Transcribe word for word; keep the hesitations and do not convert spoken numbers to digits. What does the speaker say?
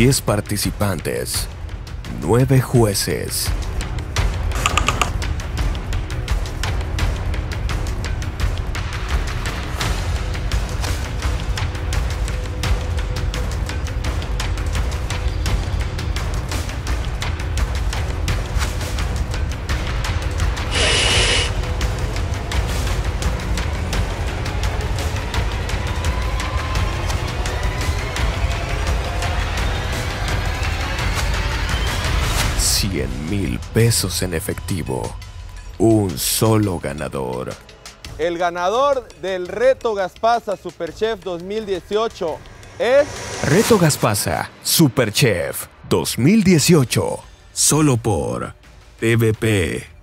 diez participantes, nueve jueces. cien mil pesos en efectivo. Un solo ganador. El ganador del Reto Gaspasa Superchef dos mil dieciocho es... Reto Gaspasa Superchef dos mil dieciocho. Solo por T V P.